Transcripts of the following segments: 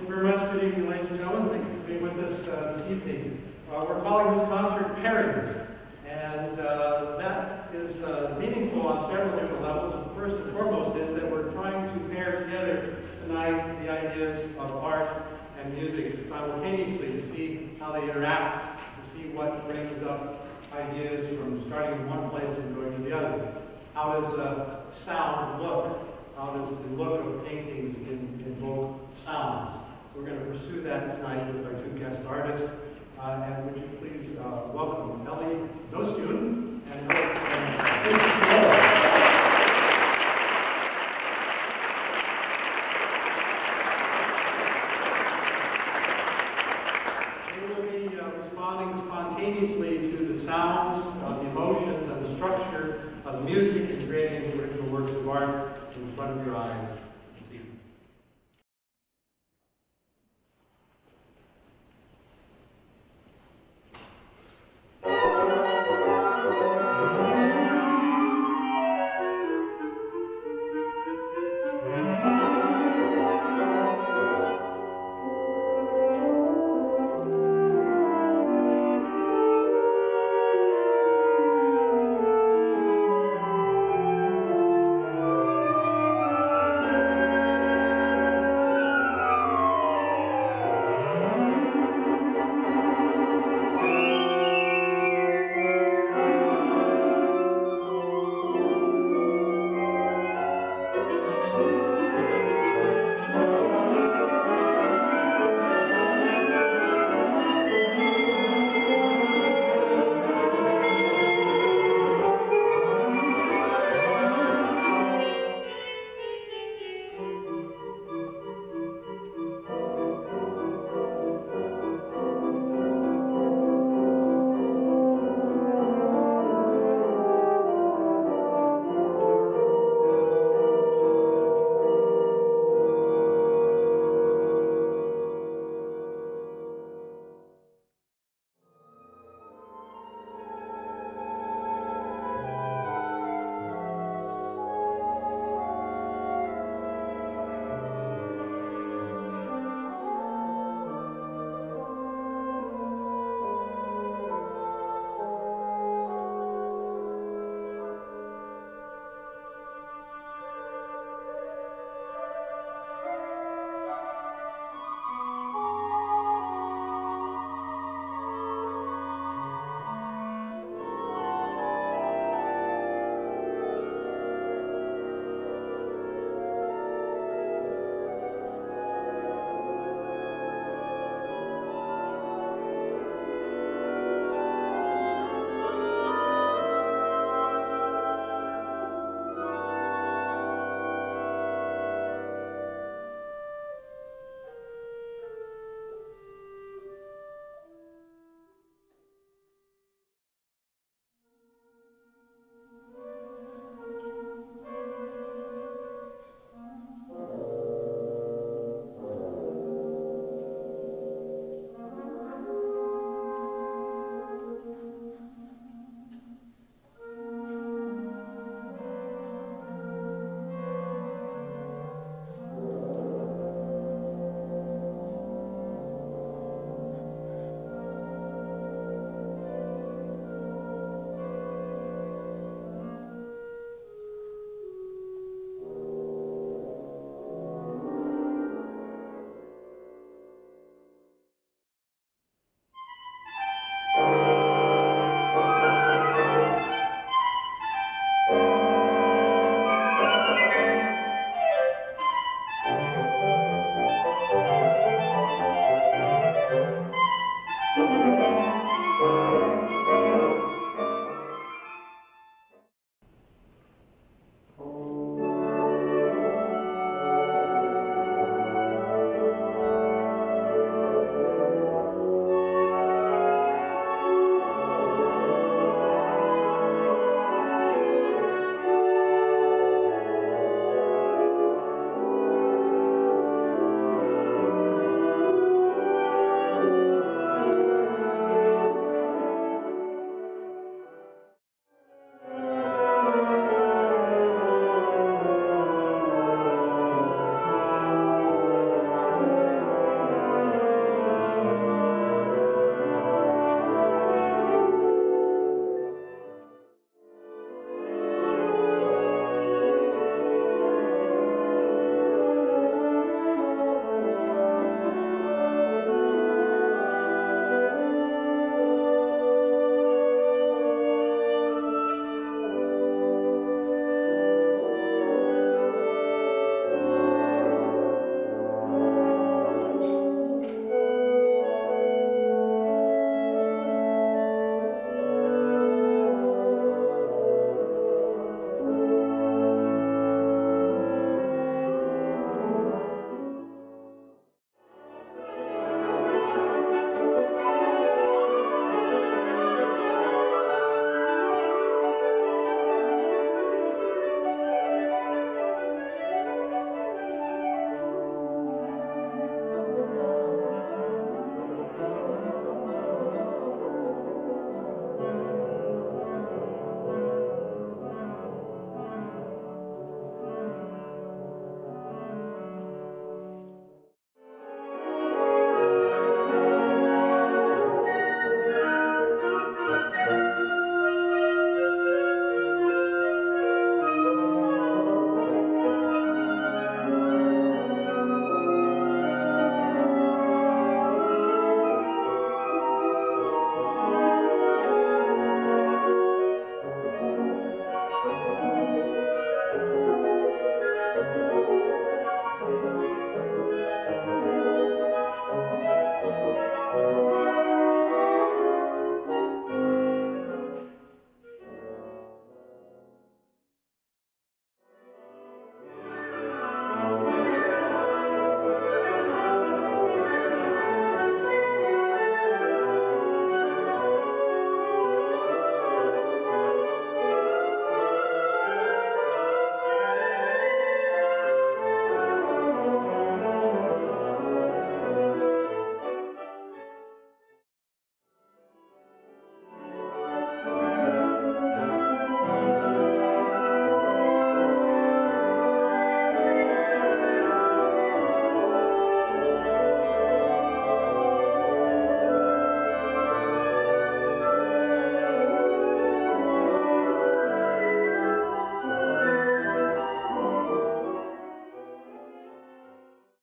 you very much. Good evening, ladies and gentlemen. Thank you for being with us this evening. We're calling this concert Pairings, and that is meaningful on several different levels. First and foremost is that we're trying to pair together tonight the ideas of art and music simultaneously to see how they interact, to see what brings up ideas from starting in one place and going to the other. How does sound look? How does the look of paintings invoke sound? So we're going to pursue that tonight with our two guest artists. And would you please welcome Ellie Dostun and They will be responding spontaneously to the sounds, the emotions, and the structure of the music and creating original works of art in front of your eyes this evening.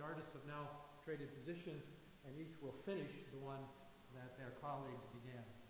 artists have now traded positions, and each will finish the one that their colleagues began.